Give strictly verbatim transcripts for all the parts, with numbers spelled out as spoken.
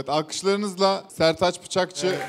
Evet, alkışlarınızla Sertaç Bıçakçı evet.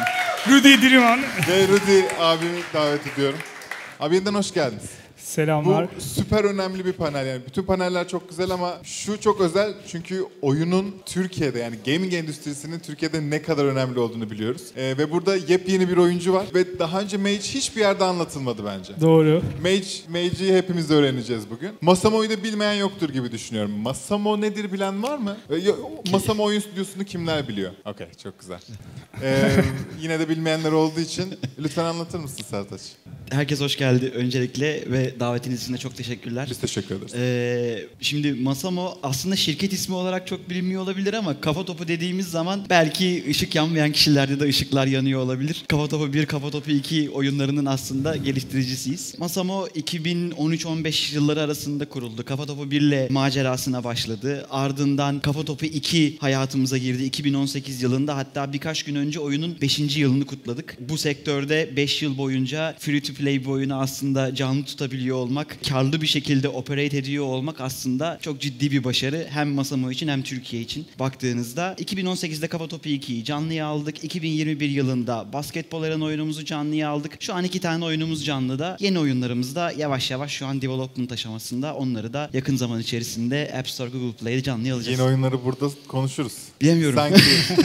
Rudy Diliman ve Rudy abimi davet ediyorum. Abi yeniden hoş geldiniz. Selamlar. Bu süper önemli bir panel yani. Bütün paneller çok güzel ama şu çok özel çünkü oyunun Türkiye'de yani gaming endüstrisinin Türkiye'de ne kadar önemli olduğunu biliyoruz. Ee, ve burada yepyeni bir oyuncu var ve daha önce Mage hiçbir yerde anlatılmadı bence. Doğru. Mage, Mage'i hepimiz öğreneceğiz bugün. Masamo'yu da bilmeyen yoktur gibi düşünüyorum. Masamo nedir bilen var mı? Ee, Masamo oyun stüdyosunu kimler biliyor? Okey, çok güzel. Ee, yine de bilmeyenler olduğu için lütfen anlatır mısın Sertaç? Herkes hoş geldi öncelikle ve davetiniz için de çok teşekkürler. Biz teşekkür ederiz. Ee, şimdi Masamo aslında şirket ismi olarak çok bilinmiyor olabilir ama Kafa Topu dediğimiz zaman belki ışık yanmayan kişilerde de ışıklar yanıyor olabilir. Kafa Topu bir, Kafa Topu iki oyunlarının aslında geliştiricisiyiz. Masamo iki bin on üç on beş yılları arasında kuruldu. Kafa Topu bir ile macerasına başladı. Ardından Kafa Topu iki hayatımıza girdi iki bin on sekiz yılında. Hatta birkaç gün önce oyunun beşinci yılını kutladık. Bu sektörde beş yıl boyunca free to play bir oyunu aslında canlı tutabiliyor olmak, karlı bir şekilde operate ediyor olmak aslında çok ciddi bir başarı. Hem Masamo için hem Türkiye için baktığınızda. iki bin on sekizde Kafa Topu ikiyi canlıya aldık. iki bin yirmi bir yılında Basketbol Arena oyunumuzu canlıya aldık. Şu an iki tane oyunumuz canlıda. Yeni oyunlarımız da yavaş yavaş şu an development aşamasında. Onları da yakın zaman içerisinde App Store, Google Play'de canlıya alacağız. Yeni oyunları burada konuşuruz. Bilemiyorum. Sanki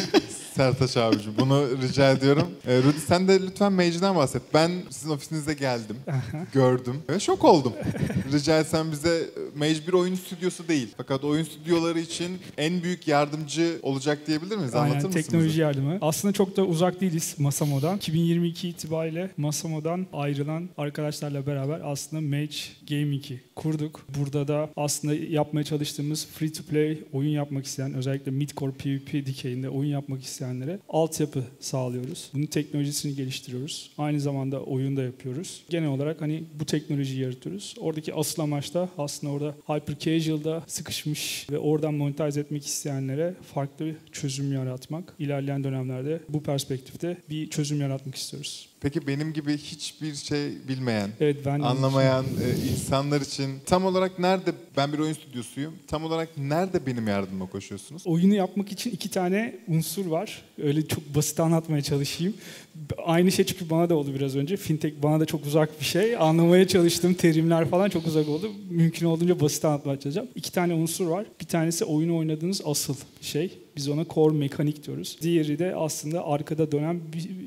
Sertaç abicim bunu rica ediyorum. Ee, Rudy sen de lütfen Mage'den bahset. Ben sizin ofisinize geldim, gördüm ve şok oldum. Rica etsem bize Mage bir oyun stüdyosu değil. Fakat oyun stüdyoları için en büyük yardımcı olacak diyebilir miyiz? Aynen, anlatır mısınız? teknoloji yardımı. Aslında çok da uzak değiliz Masamo'dan. iki bin yirmi iki itibariyle Masamo'dan ayrılan arkadaşlarla beraber aslında Mage Gaming'i kurduk. Burada da aslında yapmaya çalıştığımız free to play oyun yapmak isteyen, özellikle mid-core PvP dikeyinde oyun yapmak isteyenlere altyapı sağlıyoruz. Bunun teknolojisini geliştiriyoruz. Aynı zamanda oyun da yapıyoruz. Genel olarak hani bu teknolojiyi yaratıyoruz. Oradaki asıl amaç da aslında orada hyper casual'da sıkışmış ve oradan monetize etmek isteyenlere farklı bir çözüm yaratmak. İlerleyen dönemlerde bu perspektifte bir çözüm yaratmak istiyoruz. Peki benim gibi hiçbir şey bilmeyen, evet, ben anlamayan e, insanlar için tam olarak nerede, ben bir oyun stüdyosuyum, tam olarak nerede benim yardımıma koşuyorsunuz? Oyunu yapmak için iki tane unsur var. Öyle çok basit anlatmaya çalışayım. Aynı şey çünkü bana da oldu biraz önce. Fintech bana da çok uzak bir şey. Anlamaya çalıştığım terimler falan çok uzak oldu. Mümkün olduğunca basit anlatmaya çalışacağım. İki tane unsur var. Bir tanesi oyunu oynadığınız asıl şey. Biz ona core mekanik diyoruz. Diğeri de aslında arkada dönen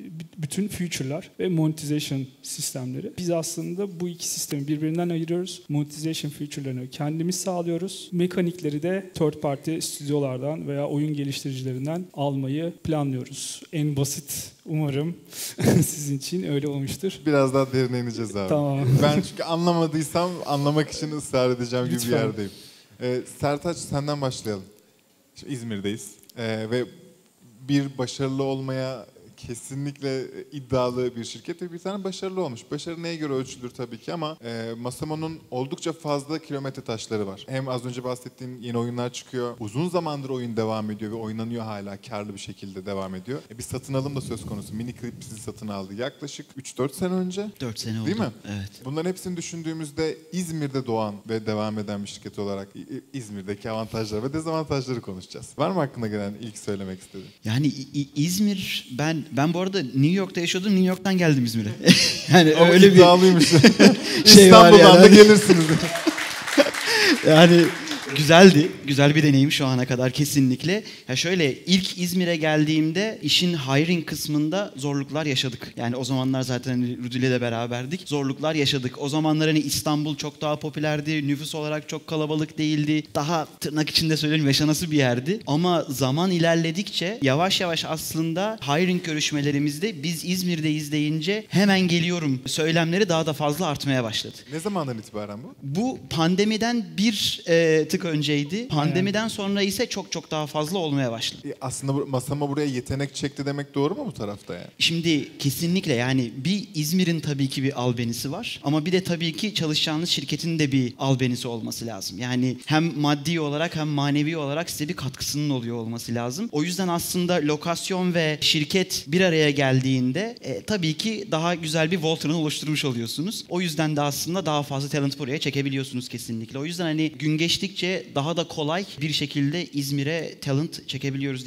bütün feature'lar ve monetization sistemleri. Biz aslında bu iki sistemi birbirinden ayırıyoruz. Monetization feature'larını kendimiz sağlıyoruz. Mekanikleri de third party stüdyolardan veya oyun geliştiricilerinden almayı planlıyoruz. En basit, umarım sizin için öyle olmuştur. Biraz daha derine ineceğiz abi. Tamam. Ben çünkü anlamadıysam anlamak için ısrar edeceğim gibi Lütfen. bir yerdeyim. Ee, Sertaç senden başlayalım. Şimdi İzmir'deyiz ee, ve bir başarılı olmaya kesinlikle iddialı bir şirket ve bir tane başarılı olmuş. Başarı neye göre ölçülür tabii ki ama e, Masamo'nun oldukça fazla kilometre taşları var. Hem az önce bahsettiğim yeni oyunlar çıkıyor. Uzun zamandır oyun devam ediyor ve oynanıyor hala. Karlı bir şekilde devam ediyor. E, bir satın alım da söz konusu. Miniclip bizi satın aldı yaklaşık üç dört sene önce. dört sene oldu. Değil mi? Evet. Bunların hepsini düşündüğümüzde İzmir'de doğan ve devam eden bir şirket olarak İzmir'deki avantajlar ve dezavantajları konuşacağız. Var mı aklına gelen ilk söylemek istediğin? Yani İ- İzmir, ben ben bu arada New York'ta yaşıyordum, New York'tan geldim İzmir'e. Yani ama öyle iddialıymış. bir şey İstanbul'dan da gelirsiniz. Yani güzeldi, güzel bir deneyim şu ana kadar kesinlikle. Ya şöyle, ilk İzmir'e geldiğimde işin hiring kısmında zorluklar yaşadık. Yani o zamanlar zaten hani Rudy ile de beraberdik. Zorluklar yaşadık. O zamanlar hani İstanbul çok daha popülerdi. Nüfus olarak çok kalabalık değildi. Daha tırnak içinde söyleyeyim yaşanası bir yerdi. Ama zaman ilerledikçe yavaş yavaş aslında hiring görüşmelerimizde biz İzmir'deyiz deyince hemen geliyorum söylemleri daha da fazla artmaya başladı. Ne zamandan itibaren bu? Bu pandemiden bir e, tık önceydi. Pandemiden sonra ise çok çok daha fazla olmaya başladı. E, aslında bu, Masama buraya yetenek çekti demek doğru mu bu tarafta yani? Şimdi kesinlikle yani bir İzmir'in tabii ki bir albenisi var. Ama bir de tabii ki çalışacağınız şirketin de bir albenisi olması lazım. Yani hem maddi olarak hem manevi olarak size bir katkısının oluyor olması lazım. O yüzden aslında lokasyon ve şirket bir araya geldiğinde e, tabii ki daha güzel bir Voltron'u oluşturmuş oluyorsunuz. O yüzden de aslında daha fazla talent buraya çekebiliyorsunuz kesinlikle. O yüzden hani gün geçtikçe daha da kolay bir şekilde İzmir'e talent çekebiliyoruz diyebilirim.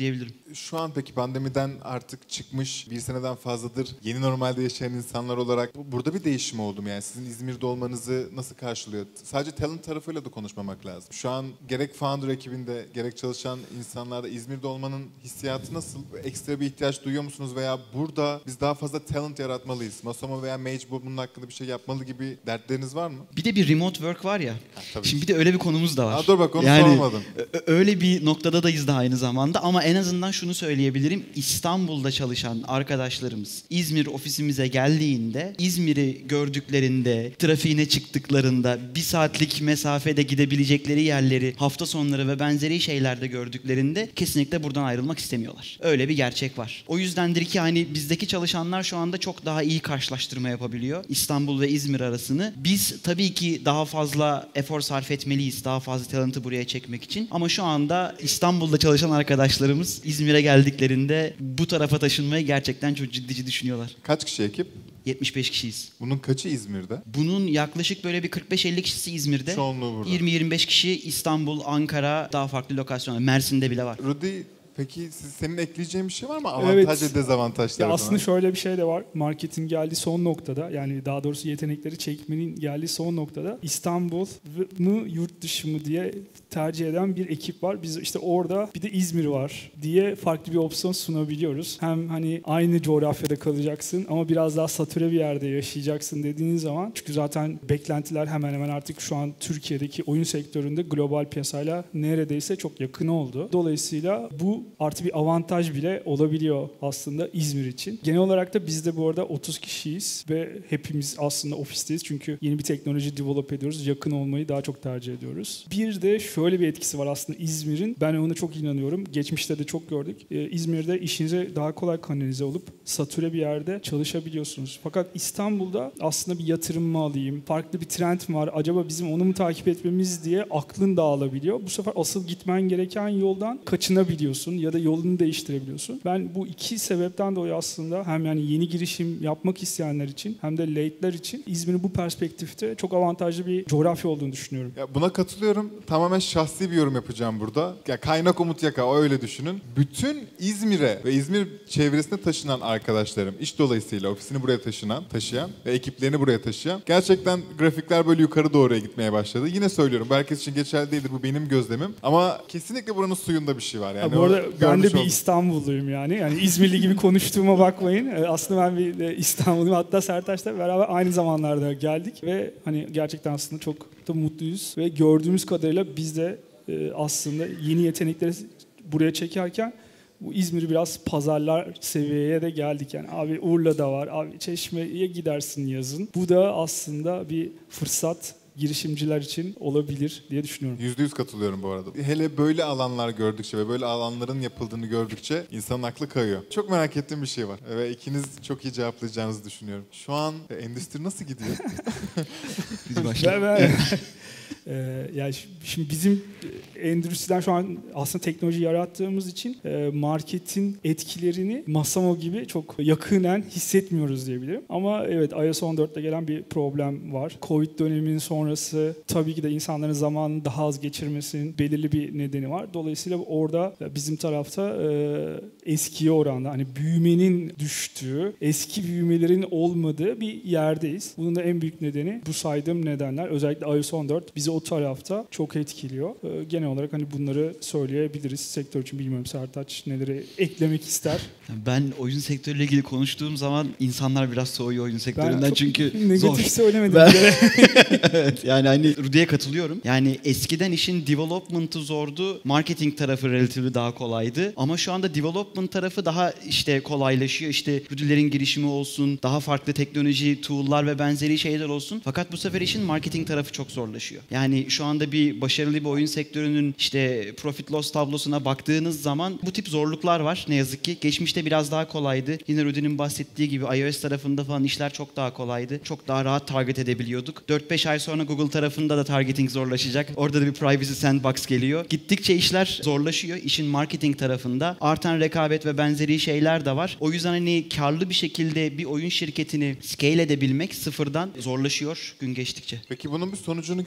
Şu an peki pandemiden artık çıkmış bir seneden fazladır yeni normalde yaşayan insanlar olarak bu- burada bir değişim oldu mu? Yani sizin İzmir'de olmanızı nasıl karşılıyor? Sadece talent tarafıyla da konuşmamak lazım. Şu an gerek founder ekibinde gerek çalışan insanlarda İzmir'de olmanın hissiyatı nasıl? Ekstra bir ihtiyaç duyuyor musunuz veya burada biz daha fazla talent yaratmalıyız? Masamo veya Mage bunun hakkında bir şey yapmalı gibi dertleriniz var mı? Bir de bir remote work var ya. Ha, tabii Şimdi ki. bir de öyle bir konumuz da var. Aa, dur bak onu Yani, sormadım. ö- öyle bir noktada dayız da aynı zamanda ama en azından şunu söyleyebilirim. İstanbul'da çalışan arkadaşlarımız İzmir ofisimize geldiğinde, İzmir'i gördüklerinde, trafiğine çıktıklarında, bir saatlik mesafede gidebilecekleri yerleri hafta sonları ve benzeri şeylerde gördüklerinde kesinlikle buradan ayrılmak istemiyorlar. Öyle bir gerçek var. O yüzdendir ki hani bizdeki çalışanlar şu anda çok daha iyi karşılaştırma yapabiliyor İstanbul ve İzmir arasını. Biz tabii ki daha fazla efor sarf etmeliyiz, daha fazla talent'ı buraya çekmek için. Ama şu anda İstanbul'da çalışan arkadaşlarımız İzmir'e geldiklerinde bu tarafa taşınmayı gerçekten çok ciddi düşünüyorlar. Kaç kişi ekip? yetmiş beş kişiyiz. Bunun kaçı İzmir'de? Bunun yaklaşık böyle bir kırk beş elli kişisi İzmir'de. Çoğunluğu burada. yirmi yirmi beş kişi İstanbul, Ankara, daha farklı lokasyonlar. Mersin'de bile var. Rudy, peki siz, senin ekleyeceğin bir şey var mı? Evet. Avantaj ve dezavantajları Ya aslında falan. şöyle bir şey de var. Marketin geldiği son noktada, yani daha doğrusu yetenekleri çekmenin geldiği son noktada İstanbul mı yurt dışı mı diye tercih eden bir ekip var. Biz işte orada bir de İzmir var diye farklı bir opsiyon sunabiliyoruz. Hem hani aynı coğrafyada kalacaksın ama biraz daha satüre bir yerde yaşayacaksın dediğiniz zaman, çünkü zaten beklentiler hemen hemen artık şu an Türkiye'deki oyun sektöründe global piyasayla neredeyse çok yakın oldu. Dolayısıyla bu artı bir avantaj bile olabiliyor aslında İzmir için. Genel olarak da biz de bu arada otuz kişiyiz ve hepimiz aslında ofisteyiz. Çünkü yeni bir teknoloji develop ediyoruz. Yakın olmayı daha çok tercih ediyoruz. Bir de şöyle bir etkisi var aslında İzmir'in. Ben ona çok inanıyorum. Geçmişte de çok gördük. Ee, İzmir'de işinize daha kolay kanalize olup satüre bir yerde çalışabiliyorsunuz. Fakat İstanbul'da aslında bir yatırım mı alayım? Farklı bir trend mi var? Acaba bizim onu mu takip etmemiz diye aklın dağılabiliyor. Bu sefer asıl gitmen gereken yoldan kaçınabiliyorsun ya da yolunu değiştirebiliyorsun. Ben bu iki sebepten dolayı aslında hem yani yeni girişim yapmak isteyenler için hem de late'ler için İzmir'in bu perspektifte çok avantajlı bir coğrafya olduğunu düşünüyorum. Ya buna katılıyorum. Tamamen şahsi bir yorum yapacağım burada. Ya kaynak Umut Yaka, öyle düşünün. Bütün İzmir'e ve İzmir çevresine taşınan arkadaşlarım, iş dolayısıyla ofisini buraya taşınan, taşıyan ve ekiplerini buraya taşıyan, gerçekten grafikler böyle yukarı doğruya gitmeye başladı. Yine söylüyorum, bu herkes için geçerli değildir, bu benim gözlemim. Ama kesinlikle buranın suyunda bir şey var. Yani Ha, bu arada o ben de görmüş bir oldum. İstanbulluyum yani. Yani İzmirli gibi konuştuğuma bakmayın. Ee, Aslında ben bir de İstanbulluyum. Hatta Sertaç'la beraber aynı zamanlarda geldik ve hani gerçekten aslında çok da mutluyuz ve gördüğümüz kadarıyla biz de e, aslında yeni yetenekleri buraya çekerken bu İzmir'i biraz pazarlar seviyeye de geldik. Yani abi Urla'da var, abi Çeşme'ye gidersin yazın. Bu da aslında bir fırsat girişimciler için olabilir diye düşünüyorum. Yüzde yüz katılıyorum bu arada. Hele böyle alanlar gördükçe ve böyle alanların yapıldığını gördükçe insanın aklı kayıyor. Çok merak ettiğim bir şey var ve ikiniz çok iyi cevaplayacağınızı düşünüyorum. Şu an e, endüstri nasıl gidiyor? Biz başlayalım. Ben- ben- Ee, yani ş- şimdi bizim endüstriden şu an aslında teknoloji yarattığımız için e, marketin etkilerini Masamo gibi çok yakından hissetmiyoruz diyebilirim. Ama evet, i O S on dörtte gelen bir problem var. Covid döneminin sonrası tabii ki de insanların zamanını daha az geçirmesinin belirli bir nedeni var. Dolayısıyla orada bizim tarafta e, eskiye oranla hani büyümenin düştüğü, eski büyümelerin olmadığı bir yerdeyiz. Bunun da en büyük nedeni bu saydığım nedenler. Özellikle i O S on dört bizi o tarafta çok etkiliyor. Ee, genel olarak hani bunları söyleyebiliriz. Sektör için bilmiyorum Sertaç neleri eklemek ister. Ben oyun sektörüyle ilgili konuştuğum zaman insanlar biraz soğuyor oyun sektöründen çok çünkü negatif zor. söylemedim. Ben- bir kere. Evet, yani hani Rudy'ye katılıyorum. Yani eskiden işin development'ı zordu. Marketing tarafı relatively daha kolaydı. Ama şu anda development tarafı daha işte kolaylaşıyor. İşte Rudy'lerin girişimi olsun, daha farklı teknoloji, tool'lar ve benzeri şeyler olsun. Fakat bu sefer işin marketing tarafı çok zorlaşıyor. Yani şu anda bir başarılı bir oyun sektörünün işte profit loss tablosuna baktığınız zaman bu tip zorluklar var ne yazık ki. Geçmişte biraz daha kolaydı. Yine Rudy'nin bahsettiği gibi iOS tarafında falan işler çok daha kolaydı. Çok daha rahat target edebiliyorduk. dört beş ay sonra Google tarafında da targeting zorlaşacak. Orada da bir privacy sandbox geliyor. Gittikçe işler zorlaşıyor. İşin marketing tarafında artan rekabet ve benzeri şeyler de var. O yüzden hani karlı bir şekilde bir oyun şirketini scale edebilmek sıfırdan zorlaşıyor gün geçtikçe. Peki bunun bir sonucunu görüyor muyuz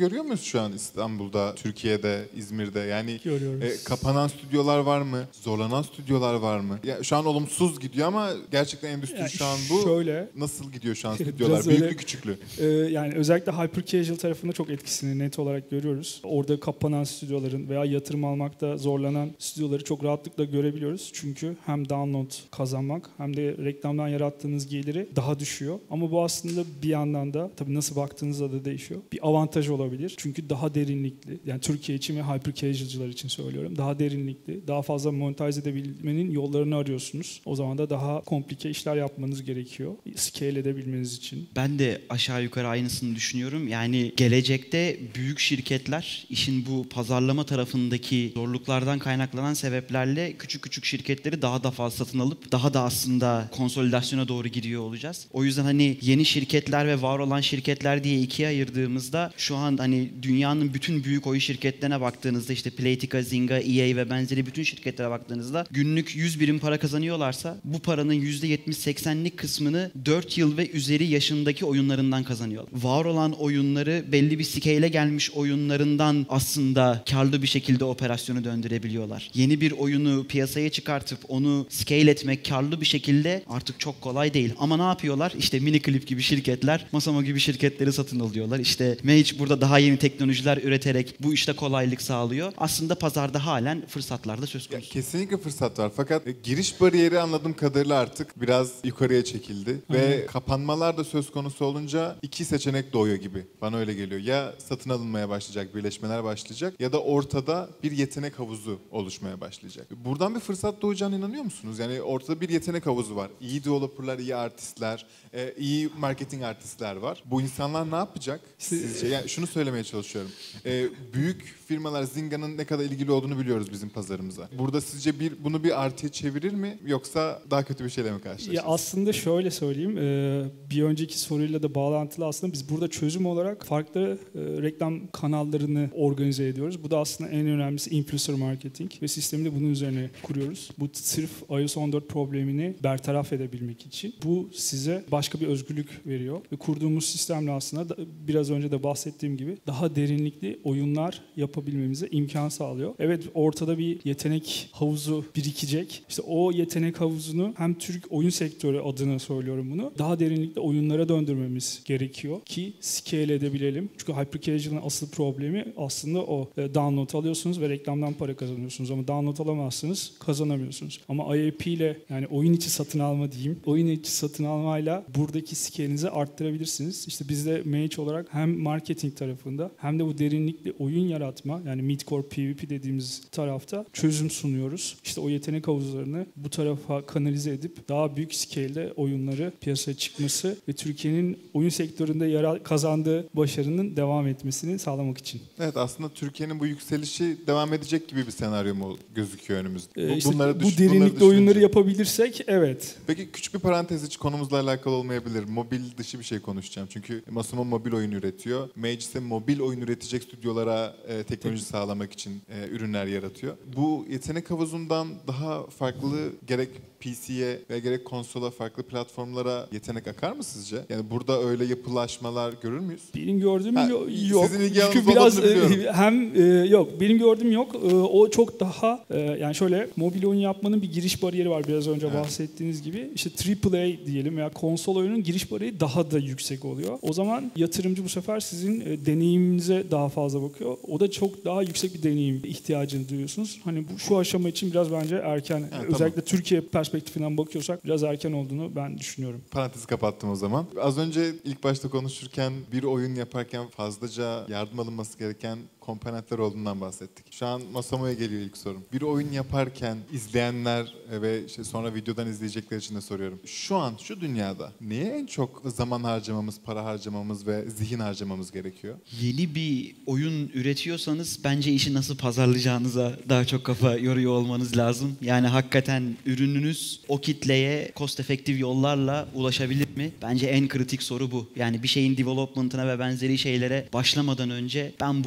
şu an İstanbul'da, Türkiye'de, İzmir'de? Yani Görüyoruz. e, kapanan stüdyolar var mı? Zorlanan stüdyolar var mı? Ya, şu an olumsuz gidiyor ama gerçekten endüstri Yani şu an bu. şöyle, Nasıl gidiyor şu an Biraz stüdyolar? öyle- Büyüklü küçüklü. Ee, yani özellikle hyper casual tarafında çok etkisini net olarak görüyoruz. Orada kapanan stüdyoların veya yatırım almakta zorlanan stüdyoları çok rahatlıkla görebiliyoruz. Çünkü hem download kazanmak hem de reklamdan yarattığınız geliri daha düşüyor. Ama bu aslında bir yandan da tabii nasıl baktığınızda da değişiyor. Bir avantaj olabilir. Çünkü daha derinlikli, yani Türkiye için ve hyper casual'cılar için söylüyorum. Daha derinlikli, daha fazla monetize edebilmenin yollarını arıyorsunuz. O zaman da daha komplike işler yapmanız gerekiyor. Scale edebilmeniz için. Ben de aşağı yukarı aynısını düşünüyorum. Yani gelecekte büyük şirketler işin bu pazarlama tarafındaki zorluklardan kaynaklanan sebeplerle küçük küçük şirketleri daha da fazla satın alıp daha da aslında konsolidasyona doğru gidiyor olacağız. O yüzden hani yeni şirketler ve var olan şirketler diye ikiye ayırdığımızda şu an hani dünyanın bütün büyük oyun şirketlerine baktığınızda işte Playtika, Zynga, E A ve benzeri bütün şirketlere baktığınızda günlük yüz birim para kazanıyorlarsa bu paranın yüzde yetmiş seksenlik kısmını dört yıl ve üzeri yaşındaki oyunlarından kazanıyorlar. Var olan oyunları belli bir scale'e gelmiş oyunlarından aslında karlı bir şekilde operasyonu döndürebiliyorlar. Yeni bir oyunu piyasaya çıkartıp onu scale etmek karlı bir şekilde artık çok kolay değil. Ama ne yapıyorlar? İşte Miniclip gibi şirketler, Masamo gibi şirketleri satın alıyorlar. İşte Mage burada daha yeni teknolojiler üreterek bu işte kolaylık sağlıyor. Aslında pazarda halen fırsatlar da söz Ya, konusu. kesinlikle fırsat var fakat e, giriş bariyeri anladığım kadarıyla artık biraz yukarıya çekildi. Ve kapanmalar da söz konusu olunca iki seçenek doğuyor gibi. Bana öyle geliyor. Ya satın alınmaya başlayacak, birleşmeler başlayacak ya da ortada bir yetenek havuzu oluşmaya başlayacak. Buradan bir fırsat doğacağına inanıyor musunuz? Yani ortada bir yetenek havuzu var. İyi developerlar, iyi artistler, e, iyi marketing artistler var. Bu insanlar ne yapacak sizce? Yani şunu söylemeye çalışıyorum. E, büyük firmalar Zynga'nın ne kadar ilgili olduğunu biliyoruz bizim pazarımıza. Burada sizce bir bunu bir artıya çevirir mi yoksa daha kötü bir şeyle mi karşılaşacağız? Ya aslında şöyle söyleyeyim, e, bir önceki soruyla da bağlantılı aslında biz burada çözüm olarak farklı e, reklam kanallarını organize ediyoruz. Bu da aslında en önemlisi influencer marketing ve sistemi de bunun üzerine kuruyoruz. Bu sırf iOS on dört problemini bertaraf edebilmek için. Bu size başka bir özgürlük veriyor ve kurduğumuz sistemle aslında da, biraz önce de bahsettiğim gibi daha derinlikli oyunlar yapabilmemize imkan sağlıyor. Evet, ortada bir yetenek havuzu birikecek. İşte o yetenek havuzunu hem Türk oyun sektörü adına söylüyorum bunu. Daha derinlikli oyunlara döndürmemiz gerekiyor ki scale edebilelim. Çünkü hyper casual'ın asıl problemi aslında o. Download alıyorsunuz ve reklamdan para kazanıyorsunuz ama download alamazsınız, kazanamıyorsunuz. Ama I A P ile, yani oyun içi satın alma diyeyim. Oyun içi satın almayla buradaki scale'inizi arttırabilirsiniz. İşte biz de Mage olarak hem marketing tarafında hem de bu derinlikli oyun yaratma, yani midcore PvP dediğimiz tarafta çözüm sunuyoruz. İşte o yetenek havuzlarını bu tarafa kanalize edip daha büyük scale'de oyunları piyasaya çıkması ve Türkiye'nin oyun sektöründe yara- kazandığı başarının devam etmesini sağlamak için. Evet, aslında Türkiye'nin bu yükselişi devam edecek gibi bir senaryo mu gözüküyor önümüzde? Ee, Bu- işte bunları bu düş- derinlikli bunları oyunları düşününce. yapabilirsek evet. Peki küçük bir parantez, hiç konumuzla alakalı olmayabilir. Mobil dışı bir şey konuşacağım. Çünkü Masamo mobil oyun üretiyor. Mage ise mobil oyun üretecek stüdyolara e, teknoloji sağlamak için e, ürünler yaratıyor. Bu yetenek havuzundan daha farklı gerek P C'ye ve gerek konsola, farklı platformlara yetenek akar mı sizce? Yani burada öyle yapılaşmalar görür müyüz? Benim gördüğüm Ha, yo- yok. sizin ilgi Çünkü alanınız biraz olduğunu biliyorum. e, hem e, yok benim gördüğüm yok. E, o çok daha e, yani şöyle mobil oyun yapmanın bir giriş bariyeri var biraz önce Evet. bahsettiğiniz gibi. İşte triple A diyelim veya konsol oyunun giriş bariyeri daha da yüksek oluyor. O zaman yatırımcı bu sefer sizin e, deneyiminize daha fazla bakıyor. O da çok daha yüksek bir deneyim ihtiyacını duyuyorsunuz. Hani bu şu aşama için biraz bence erken. Evet, Özellikle tamam. Türkiye perspektifinden bakıyorsak biraz erken olduğunu ben düşünüyorum. Parantezi kapattım o zaman. Az önce ilk başta konuşurken bir oyun yaparken fazlaca yardım alınması gereken komponentler olduğundan bahsettik. Şu an Masamo'ya geliyor ilk sorum. Bir oyun yaparken izleyenler ve işte sonra videodan izleyecekler için de soruyorum. Şu an şu dünyada neye en çok zaman harcamamız, para harcamamız ve zihin harcamamız gerekiyor? Yeni bir oyun üretiyorsanız bence işi nasıl pazarlayacağınıza daha çok kafa yoruyor olmanız lazım. Yani hakikaten ürününüz o kitleye cost effective yollarla ulaşabilir mi? Bence en kritik soru bu. Yani bir şeyin development'ına ve benzeri şeylere başlamadan önce ben bunu hakikaten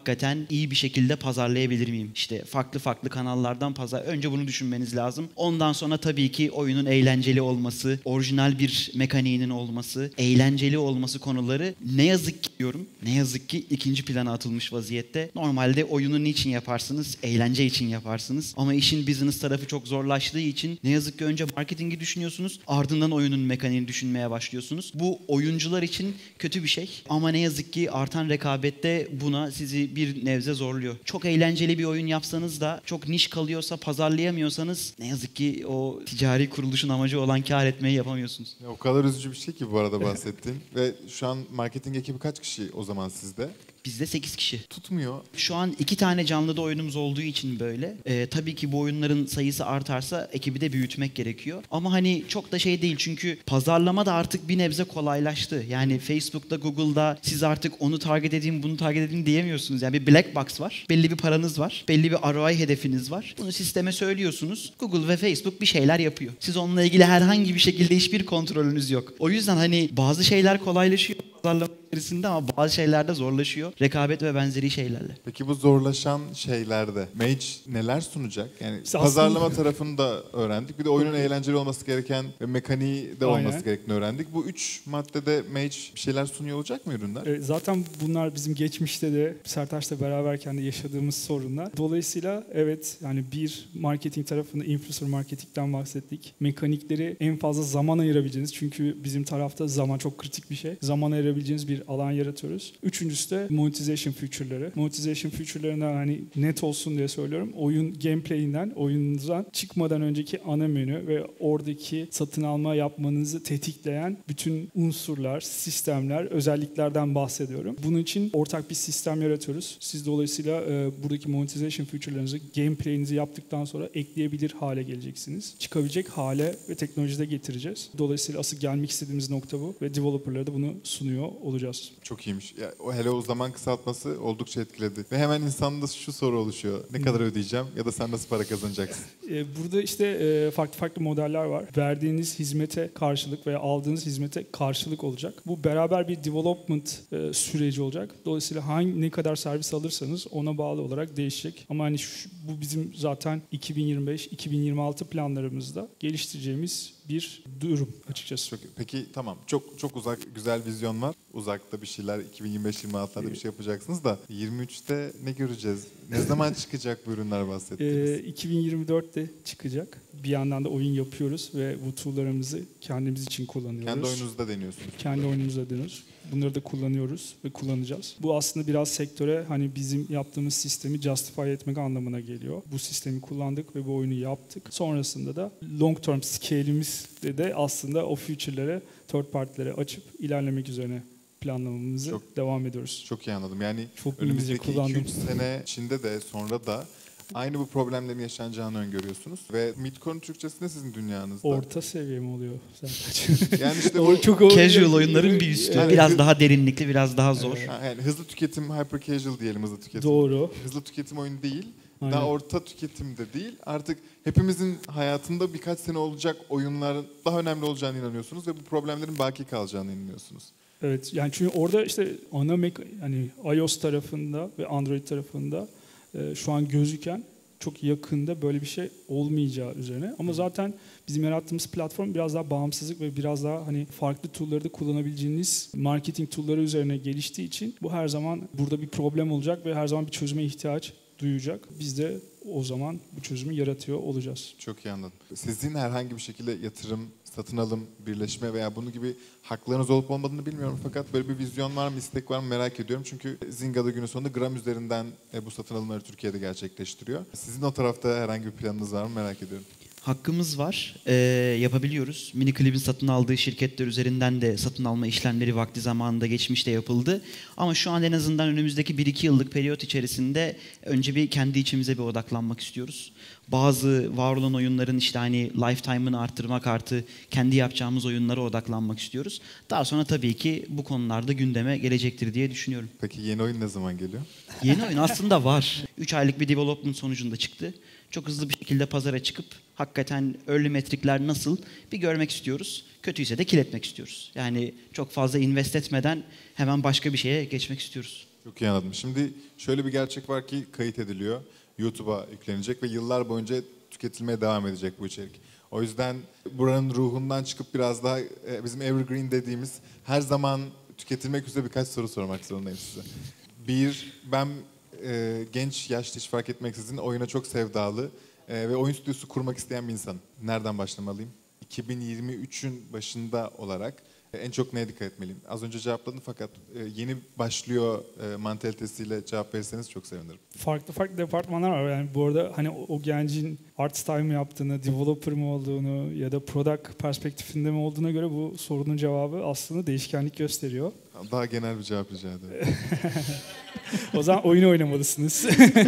hakikaten iyi bir şekilde pazarlayabilir miyim? İşte farklı farklı kanallardan pazar. Önce bunu düşünmeniz lazım. Ondan sonra tabii ki oyunun eğlenceli olması, orijinal bir mekaniğinin olması, eğlenceli olması konuları ne yazık ki diyorum, ne yazık ki ikinci plana atılmış vaziyette. Normalde oyunu niçin yaparsınız? Eğlence için yaparsınız. Ama işin business tarafı çok zorlaştığı için ne yazık ki önce marketingi düşünüyorsunuz, ardından oyunun mekaniğini düşünmeye başlıyorsunuz. Bu oyuncular için kötü bir şey ama ne yazık ki artan rekabette buna sizi bir nebze zorluyor. Çok eğlenceli bir oyun yapsanız da çok niş kalıyorsa, pazarlayamıyorsanız ne yazık ki o ticari kuruluşun amacı olan kar etmeyi yapamıyorsunuz. Ya, o kadar üzücü bir şey ki bu arada bahsettiğin. Ve şu an marketing ekibi kaç kişi o zaman sizde? Bizde sekiz kişi. Tutmuyor. Şu an iki tane canlıda oyunumuz olduğu için böyle. Ee, tabii ki bu oyunların sayısı artarsa ekibi de büyütmek gerekiyor. Ama hani çok da şey değil çünkü pazarlama da artık bir nebze kolaylaştı. Yani Facebook'ta, Google'da siz artık onu target edeyim, bunu target edeyim diyemiyorsunuz. Yani bir black box var. Belli bir paranız var. Belli bir R O I hedefiniz var. Bunu sisteme söylüyorsunuz. Google ve Facebook bir şeyler yapıyor. Siz onunla ilgili herhangi bir şekilde hiçbir kontrolünüz yok. O yüzden hani bazı şeyler kolaylaşıyor pazarlama içerisinde ama bazı şeyler de zorlaşıyor. Rekabet ve benzeri şeylerle. Peki bu zorlaşan şeylerde Mage neler sunacak? Yani İşte pazarlama aslında- tarafını da öğrendik. Bir de oyunun eğlenceli olması gereken ve mekaniği de olması Aynen. gerektiğini öğrendik. Bu üç maddede Mage bir şeyler sunuyor olacak mı ürünler? E, Zaten bunlar bizim geçmişte de Sertaç'la beraberken de yaşadığımız sorunlar. Dolayısıyla evet yani bir marketing tarafında influencer marketingten bahsettik. Mekanikleri en fazla zaman ayırabileceğiniz çünkü bizim tarafta zaman çok kritik bir şey. Zaman ayırabileceğiniz bir alan yaratıyoruz. Üçüncüsü de monetization feature'ları. Monetization feature'larından hani net olsun diye söylüyorum. Oyun gameplay'inden, oyununuzdan çıkmadan önceki ana menü ve oradaki satın alma yapmanızı tetikleyen bütün unsurlar, sistemler, özelliklerden bahsediyorum. Bunun için ortak bir sistem yaratıyoruz. Siz dolayısıyla e, buradaki monetization feature'larınızı gameplay'inizi yaptıktan sonra ekleyebilir hale geleceksiniz. Çıkabilecek hale ve teknolojide getireceğiz. Dolayısıyla asıl gelmek istediğimiz nokta bu ve developer'lara da bunu sunuyor olacağız. Çok iyiymiş. Ya, o hele o zaman kısaltması oldukça etkiledi. Ve hemen insanda şu soru oluşuyor. Ne kadar ödeyeceğim ya da sen nasıl para kazanacaksın? E, Burada işte e, farklı farklı modeller var. Verdiğiniz hizmete karşılık veya aldığınız hizmete karşılık olacak. Bu beraber bir development e, süreci olacak. Dolayısıyla hangi ne kadar servis alırsanız ona bağlı olarak değişecek. Ama hani şu, bu bizim zaten iki bin yirmi beş iki bin yirmi altı planlarımızda geliştireceğimiz bir durum açıkçası. Çok, peki tamam. Çok çok uzak güzel vizyon var. Uzakta bir şeyler iki bin yirmi beş yirmi altılarda bir şey yapacaksınız da yirmi üçte ne göreceğiz? Ne zaman çıkacak bu ürünler bahsettiğiniz? E, iki bin yirmi dörtte çıkacak. Bir yandan da oyun yapıyoruz ve bu tool'larımızı kendimiz için kullanıyoruz. Kendi oyununuzda deniyorsunuz. Kendi oyunumuza deniyoruz. Bunları da kullanıyoruz ve kullanacağız. Bu aslında biraz sektöre hani bizim yaptığımız sistemi justify etmek anlamına geliyor. Bu sistemi kullandık ve bu oyunu yaptık. Sonrasında da long term scale'imizde de aslında o future'lere, third party'lere açıp ilerlemek üzerine planlamamızı Çok- devam ediyoruz. Çok iyi anladım. Yani Çok İngilizce önümüzdeki iki kullandım. üç sene içinde de sonra da aynı bu problemlerin yaşanacağını öngörüyorsunuz. Ve Midcore Türkçesi ne sizin dünyanızda? Orta seviye mi oluyor zaten? Yani işte O bu çok o- Casual oyunların bir üstü. Yani- Biraz daha derinlikli, biraz daha zor. Ha, yani hızlı tüketim, hyper casual diyelim hızlı tüketim. Doğru. Hızlı tüketim oyunu değil. Aynen. Daha orta tüketim de değil. Artık hepimizin hayatında birkaç sene olacak oyunların daha önemli olacağını inanıyorsunuz ve bu problemlerin baki kalacağını inanıyorsunuz. Evet yani çünkü orada işte ana mek- hani iOS tarafında ve Android tarafında e, şu an gözüken çok yakında böyle bir şey olmayacağı üzerine. Ama zaten bizim yarattığımız platform biraz daha bağımsızlık ve biraz daha hani farklı tool'ları da kullanabileceğiniz marketing tool'ları üzerine geliştiği için bu her zaman burada bir problem olacak ve her zaman bir çözüme ihtiyaç duyacak. Biz de o zaman bu çözümü yaratıyor olacağız. Çok iyi anladım. Sizin herhangi bir şekilde yatırım, satın alım, birleşme veya bunun gibi haklarınız olup olmadığını bilmiyorum. Fakat böyle bir vizyon var mı, istek var mı merak ediyorum. Çünkü Zinga'da günün sonunda gram üzerinden e, bu satın alımları Türkiye'de gerçekleştiriyor. Sizin o tarafta herhangi bir planınız var mı merak ediyorum. Hakkımız var. Ee, yapabiliyoruz. Miniclip'in satın aldığı şirketler üzerinden de satın alma işlemleri vakti zamanında geçmişte yapıldı. Ama şu an en azından önümüzdeki bir iki yıllık periyot içerisinde önce bir kendi içimize bir odaklanmak istiyoruz. Bazı var olan oyunların işte hani lifetime'ını arttırmak artı kendi yapacağımız oyunlara odaklanmak istiyoruz. Daha sonra tabii ki bu konularda gündeme gelecektir diye düşünüyorum. Peki yeni oyun ne zaman geliyor? Yeni oyun aslında var. üç aylık bir development sonucunda çıktı. Çok hızlı bir şekilde pazara çıkıp hakikaten early metrikler nasıl bir görmek istiyoruz. Kötüyse de kill etmek istiyoruz. Yani çok fazla invest etmeden hemen başka bir şeye geçmek istiyoruz. Çok iyi anladım. Şimdi şöyle bir gerçek var ki kayıt ediliyor. YouTube'a yüklenecek ve yıllar boyunca tüketilmeye devam edecek bu içerik. O yüzden buranın ruhundan çıkıp biraz daha e, bizim evergreen dediğimiz her zaman tüketilmek üzere birkaç soru sormak zorundayım size. Bir, ben e, genç, yaşlı hiç fark etmeksizin oyuna çok sevdalı e, ve oyun stüdyosu kurmak isteyen bir insanım. Nereden başlamalıyım? iki bin yirmi üçün başında olarak e, en çok neye dikkat etmeliyim? Az önce cevapladım fakat e, yeni başlıyor e, mantalitesiyle cevap verirseniz çok sevinirim. Farklı farklı departmanlar var. Yani bu arada hani o, o gencin art style mi yaptığını, developer mı olduğunu ya da product perspektifinde mi olduğuna göre bu sorunun cevabı aslında değişkenlik gösteriyor. Daha genel bir cevap rica ederim. O zaman oyun oynamalısınız.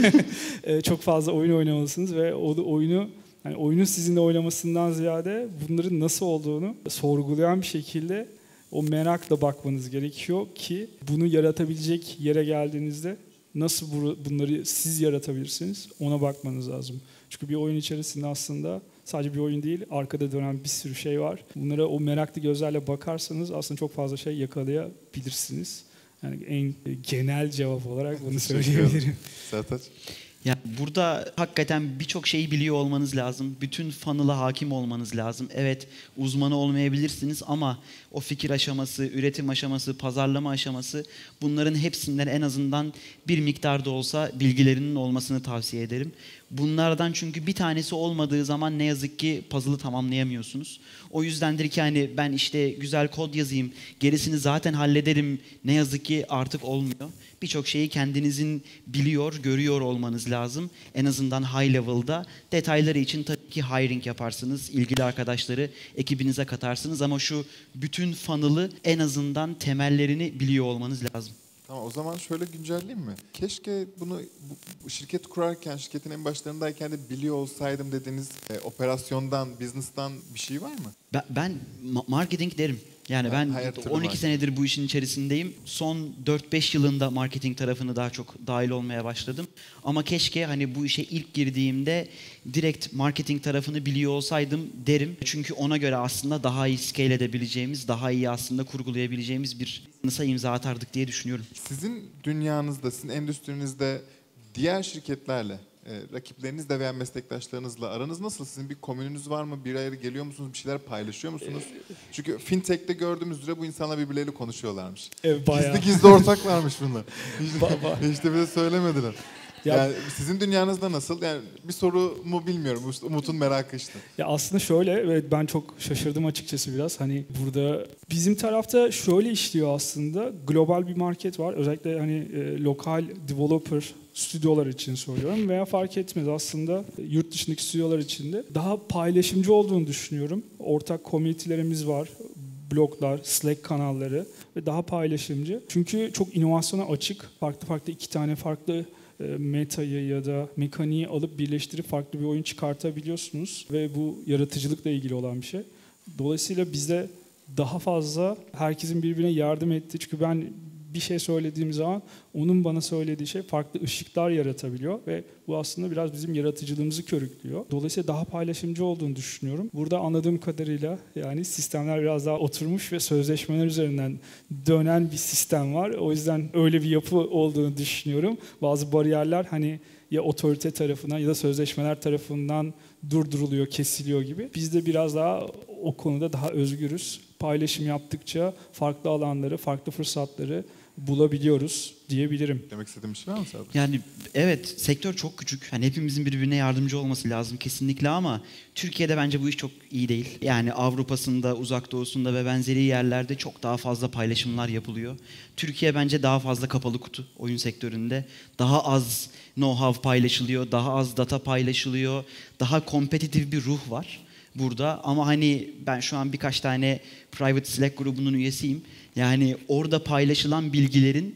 Çok fazla oyun oynamalısınız ve o oyunu yani oyunun sizinle oynamasından ziyade bunların nasıl olduğunu sorgulayan bir şekilde o merakla bakmanız gerekiyor ki bunu yaratabilecek yere geldiğinizde nasıl bunları siz yaratabilirsiniz ona bakmanız lazım. Çünkü bir oyun içerisinde aslında sadece bir oyun değil, arkada dönen bir sürü şey var. Bunlara o meraklı gözlerle bakarsanız aslında çok fazla şey yakalayabilirsiniz. Yani en genel cevap olarak bunu söyleyebilirim. Sertaç? Yani burada hakikaten birçok şeyi biliyor olmanız lazım. Bütün funnel'a hakim olmanız lazım. Evet, uzmanı olmayabilirsiniz ama o fikir aşaması, üretim aşaması, pazarlama aşaması bunların hepsinden en azından bir miktarda olsa bilgilerinin olmasını tavsiye ederim. Bunlardan çünkü bir tanesi olmadığı zaman ne yazık ki puzzle'ı tamamlayamıyorsunuz. O yüzdendir ki hani ben işte güzel kod yazayım, gerisini zaten hallederim ne yazık ki artık olmuyor. Birçok şeyi kendinizin biliyor, görüyor olmanız lazım. En azından high level'da. Detayları için tabii ki hiring yaparsınız, ilgili arkadaşları ekibinize katarsınız ama şu bütün funnel'ı en azından temellerini biliyor olmanız lazım. Tamam, o zaman şöyle güncelleyeyim mi? Keşke bunu bu, bu şirket kurarken, şirketin en başlarındayken de biliyor olsaydım dediğiniz e, operasyondan, business'tan bir şey var mı? Ben, ben marketing derim. Yani ben on iki senedir bu işin içerisindeyim. Son dört beş yılında marketing tarafını daha çok dahil olmaya başladım. Ama keşke hani bu işe ilk girdiğimde direkt marketing tarafını biliyor olsaydım derim. Çünkü ona göre aslında daha iyi scale edebileceğimiz, daha iyi aslında kurgulayabileceğimiz bir business'a imza atardık diye düşünüyorum. Sizin dünyanızda, sizin endüstrinizde diğer şirketlerle, e, rakiplerinizle veya meslektaşlarınızla aranız nasıl? Sizin bir komününüz var mı? Bir araya geliyor musunuz? Bir şeyler paylaşıyor musunuz? Çünkü fintech'te gördüğümüz üzere bu insanlar birbirleriyle konuşuyorlarmış. Evet, bayağı. Gizli gizli ortak varmış bunlar. Hiç, Ba- ba- hiç de bize söylemediler. Ya- Yani sizin dünyanızda nasıl? Yani bir soru mu bilmiyorum. Umut'un merakı işte. Ya aslında şöyle, evet ben çok şaşırdım açıkçası biraz. Hani burada bizim tarafta şöyle işliyor aslında. Global bir market var. Özellikle hani e, lokal developer stüdyolar için söylüyorum veya fark etmez aslında yurt dışındaki stüdyolar için de daha paylaşımcı olduğunu düşünüyorum. Ortak komünitelerimiz var. Bloglar, Slack kanalları ve daha paylaşımcı. Çünkü çok inovasyona açık. Farklı farklı iki tane farklı metayı ya da mekaniği alıp birleştirip farklı bir oyun çıkartabiliyorsunuz ve bu yaratıcılıkla ilgili olan bir şey. Dolayısıyla bizde daha fazla herkesin birbirine yardım ettiği, çünkü ben bir şey söylediğim zaman onun bana söylediği şey farklı ışıklar yaratabiliyor ve bu aslında biraz bizim yaratıcılığımızı körüklüyor. Dolayısıyla daha paylaşımcı olduğunu düşünüyorum. Burada anladığım kadarıyla yani sistemler biraz daha oturmuş ve sözleşmeler üzerinden dönen bir sistem var. O yüzden öyle bir yapı olduğunu düşünüyorum. Bazı bariyerler hani ya otorite tarafından ya da sözleşmeler tarafından durduruluyor, kesiliyor gibi. Biz de biraz daha o konuda daha özgürüz. Paylaşım yaptıkça farklı alanları, farklı fırsatları bulabiliyoruz diyebilirim. Demek istediğim bir şey var mı Sertaç? Yani evet, sektör çok küçük. Yani hepimizin birbirine yardımcı olması lazım kesinlikle ama Türkiye'de bence bu iş çok iyi değil. Yani Avrupa'sında, Uzak Doğu'sunda ve benzeri yerlerde çok daha fazla paylaşımlar yapılıyor. Türkiye bence daha fazla kapalı kutu oyun sektöründe. Daha az know-how paylaşılıyor, daha az data paylaşılıyor, daha kompetitif bir ruh var burada. Ama hani ben şu an birkaç tane private Slack grubunun üyesiyim. Yani orada paylaşılan bilgilerin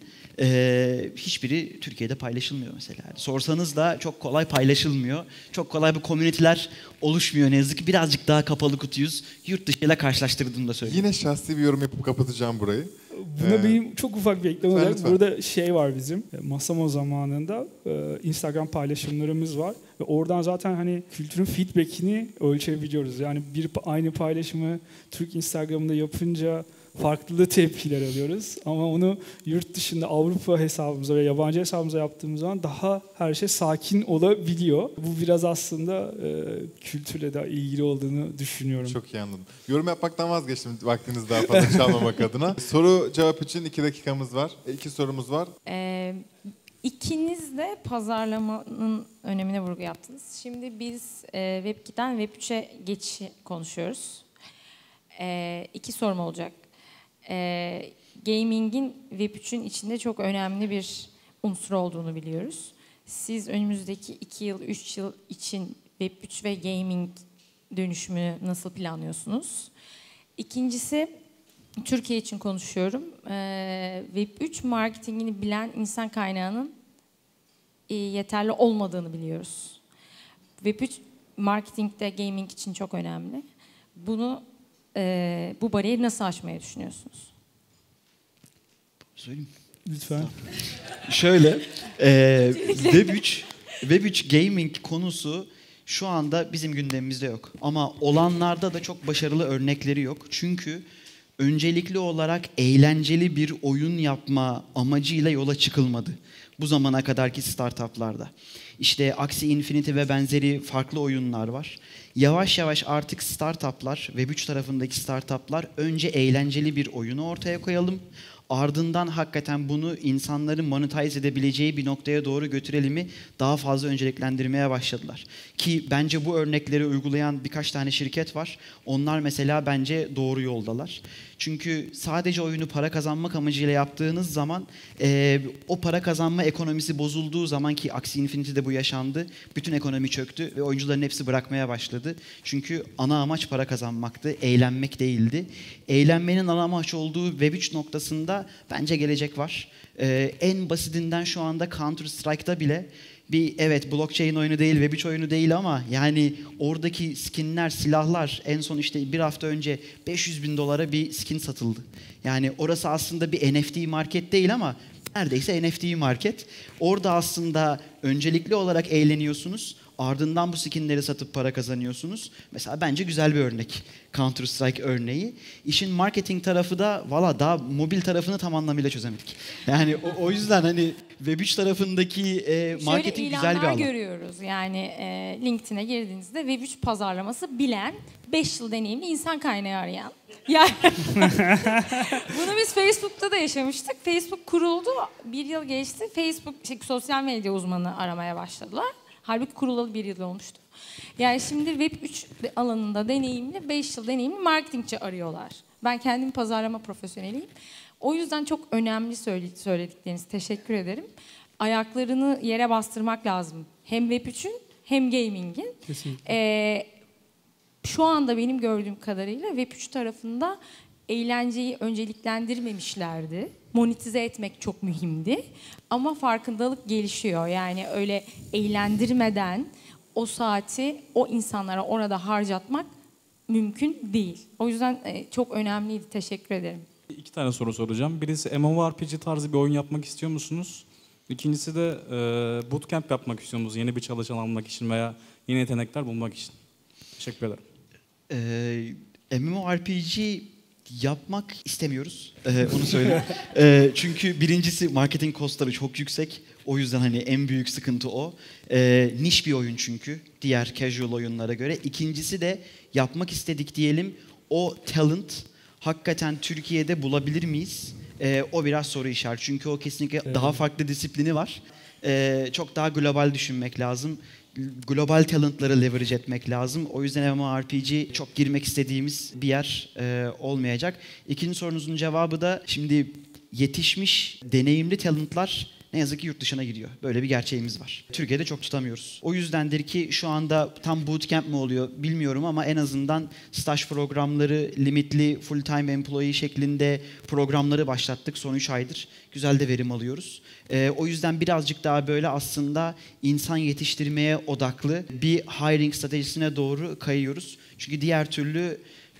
e, hiçbiri Türkiye'de paylaşılmıyor mesela. Sorsanız da çok kolay paylaşılmıyor. Çok kolay bu komüniteler oluşmuyor ne yazık ki. Birazcık daha kapalı kutuyuz. Yurt dışıyla karşılaştırdığımda söyleyeyim. Yine şahsi bir yorum yapıp kapatacağım burayı. Buna Ee, benim çok ufak bir ekleme lütfen, olarak lütfen. burada şey var bizim Masamo zamanında e, Instagram paylaşımlarımız var ve oradan zaten hani kültürün feedback'ini ölçebiliyoruz. Yani bir aynı paylaşımı Türk Instagram'da yapınca farklı tepkiler alıyoruz. Ama onu yurt dışında Avrupa hesabımıza ve yabancı hesabımıza yaptığımız zaman daha her şey sakin olabiliyor. Bu biraz aslında e, kültürle de ilgili olduğunu düşünüyorum. Çok iyi anladım. Yorum yapmaktan vazgeçtim vaktinizi daha fazla çalmamak adına. Soru cevap için iki dakikamız var. İki sorumuz var. Ee, ikiniz de pazarlamanın önemine vurgu yaptınız. Şimdi biz e, Web ikiden Web üçe geçişi konuşuyoruz. E, iki sorum olacak. E, gaming'in Web üçün içinde çok önemli bir unsur olduğunu biliyoruz. Siz önümüzdeki iki yıl, üç yıl için Web üç ve gaming dönüşümünü nasıl planlıyorsunuz? İkincisi, Türkiye için konuşuyorum. Ee, Web üç marketingini bilen insan kaynağının e, yeterli olmadığını biliyoruz. Web üç marketingde gaming için çok önemli. Bunu e, bu bariyeri nasıl aşmayı düşünüyorsunuz? Söyleyeyim. Lütfen. Şöyle, e, Web üç, Web üç gaming konusu şu anda bizim gündemimizde yok. Ama olanlarda da çok başarılı örnekleri yok. Çünkü öncelikli olarak eğlenceli bir oyun yapma amacıyla yola çıkılmadı bu zamana kadarki startuplarda. İşte Axie Infinity ve benzeri farklı oyunlar var. Yavaş yavaş artık startuplar, Web üç tarafındaki startuplar önce eğlenceli bir oyunu ortaya koyalım. Ardından hakikaten bunu insanların monetize edebileceği bir noktaya doğru götürelim'i daha fazla önceliklendirmeye başladılar. Ki bence bu örnekleri uygulayan birkaç tane şirket var. Onlar mesela bence doğru yoldalar. Çünkü sadece oyunu para kazanmak amacıyla yaptığınız zaman e, o para kazanma ekonomisi bozulduğu zaman, ki Axie Infinity'de bu yaşandı. Bütün ekonomi çöktü ve oyuncuların hepsi bırakmaya başladı. Çünkü ana amaç para kazanmaktı, eğlenmek değildi. Eğlenmenin ana amaç olduğu Web üç noktasında bence gelecek var. Ee, en basitinden şu anda Counter Strike'da bile bir, evet, blockchain oyunu değil, Web üç oyunu değil ama yani oradaki skinler, silahlar, en son işte bir hafta önce beş yüz bin dolara bir skin satıldı. Yani orası aslında bir N F T market değil ama neredeyse N F T market. Orada aslında öncelikli olarak eğleniyorsunuz. Ardından bu skinleri satıp para kazanıyorsunuz. Mesela bence güzel bir örnek. Counter Strike örneği. İşin marketing tarafı da valla daha mobil tarafını tam anlamıyla çözemedik. Yani o, o yüzden hani Web üç tarafındaki e, marketing güzel bir alan. Şöyle görüyoruz. Yani e, LinkedIn'e girdiğinizde Web üç pazarlaması bilen, beş yıl deneyimli insan kaynağı arayan. Yani bunu biz Facebook'ta da yaşamıştık. Facebook kuruldu, bir yıl geçti. Facebook şey, sosyal medya uzmanı aramaya başladılar. Halbuki kurulalı bir yıl olmuştu. Yani şimdi Web üç alanında deneyimli, beş yıl deneyimli marketingçi arıyorlar. Ben kendim pazarlama profesyoneliyim. O yüzden çok önemli söyledikleriniz. Teşekkür ederim. Ayaklarını yere bastırmak lazım. Hem Web üçün hem gaming'in. Kesinlikle. Ee, şu anda benim gördüğüm kadarıyla Web üç tarafında eğlenceyi önceliklendirmemişlerdi. Monetize etmek çok mühimdi. Ama farkındalık gelişiyor. Yani öyle eğlendirmeden o saati o insanlara orada harcatmak mümkün değil. O yüzden çok önemliydi. Teşekkür ederim. İki tane soru soracağım. Birisi MMORPG tarzı bir oyun yapmak istiyor musunuz? İkincisi de e, bootcamp yapmak istiyor musunuz? Yeni bir çalışan almak için veya yeni yetenekler bulmak için. Teşekkür ederim. Ee, MMORPG yapmak istemiyoruz. Ee, onu söyleyeyim. ee, çünkü birincisi marketing costları çok yüksek. O yüzden hani en büyük sıkıntı o. Ee, niş bir oyun çünkü diğer casual oyunlara göre. İkincisi de yapmak istedik diyelim. O talent hakikaten Türkiye'de bulabilir miyiz? Ee, o biraz soru işareti. Çünkü o kesinlikle evet. Daha farklı disiplini var. Ee, çok daha global düşünmek lazım. Global talentları leverage etmek lazım. O yüzden MMORPG çok girmek istediğimiz bir yer e, olmayacak. İkinci sorunuzun cevabı da şimdi yetişmiş, deneyimli talentlar ne yazık ki yurt dışına gidiyor. Böyle bir gerçeğimiz var. Türkiye'de çok tutamıyoruz. O yüzdendir ki şu anda tam bootcamp mi oluyor bilmiyorum ama en azından staj programları, limitli full time employee şeklinde programları başlattık son üç aydır. Güzel de verim alıyoruz. Ee, o yüzden birazcık daha böyle aslında insan yetiştirmeye odaklı bir hiring stratejisine doğru kayıyoruz. Çünkü diğer türlü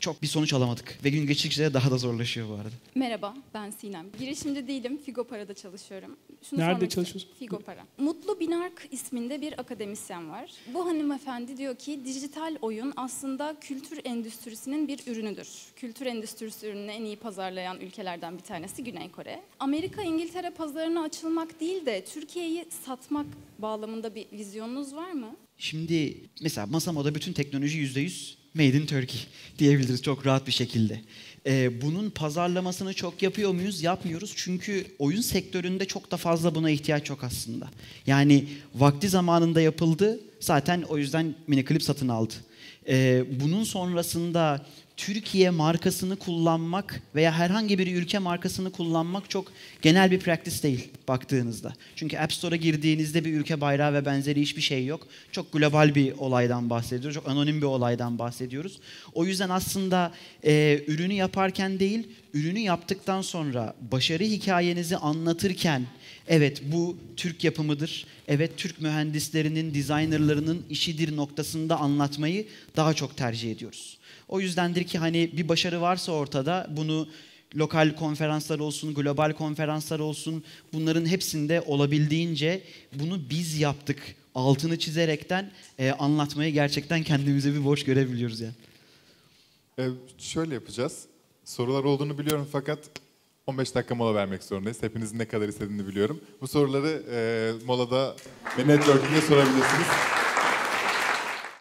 çok bir sonuç alamadık. Ve gün geçtikçe de daha da zorlaşıyor bu arada. Merhaba, ben Sinem. Girişimci değilim, Figopara'da çalışıyorum. Şunu Nerede sormak çalışıyorsun? istiyorum. Figopara. Mutlu Binark isminde bir akademisyen var. Bu hanımefendi diyor ki dijital oyun aslında kültür endüstrisinin bir ürünüdür. Kültür endüstrisi ürününü en iyi pazarlayan ülkelerden bir tanesi Güney Kore. Amerika, İngiltere pazarına açılmak değil de Türkiye'yi satmak bağlamında bir vizyonunuz var mı? Şimdi mesela Masamo'da bütün teknoloji yüzde yüz made in Turkey diyebiliriz çok rahat bir şekilde. Ee, bunun pazarlamasını çok yapıyor muyuz? Yapmıyoruz. Çünkü oyun sektöründe çok da fazla buna ihtiyaç yok aslında. Yani vakti zamanında yapıldı. Zaten o yüzden Miniclip satın aldı. Ee, bunun sonrasında Türkiye markasını kullanmak veya herhangi bir ülke markasını kullanmak çok genel bir practice değil baktığınızda. Çünkü App Store'a girdiğinizde bir ülke bayrağı ve benzeri hiçbir şey yok. Çok global bir olaydan bahsediyoruz, çok anonim bir olaydan bahsediyoruz. O yüzden aslında e, ürünü yaparken değil, ürünü yaptıktan sonra başarı hikayenizi anlatırken evet bu Türk yapımıdır, evet Türk mühendislerinin, designerlarının işidir noktasında anlatmayı daha çok tercih ediyoruz. O yüzdendir ki hani bir başarı varsa ortada bunu lokal konferanslar olsun, global konferanslar olsun bunların hepsinde olabildiğince bunu biz yaptık altını çizerekten e, anlatmayı gerçekten kendimize bir borç görebiliyoruz yani. Ee, şöyle yapacağız. Sorular olduğunu biliyorum fakat on beş dakika mola vermek zorundayız. Hepinizin ne kadar istediğini biliyorum. Bu soruları e, molada ve networking'de sorabilirsiniz.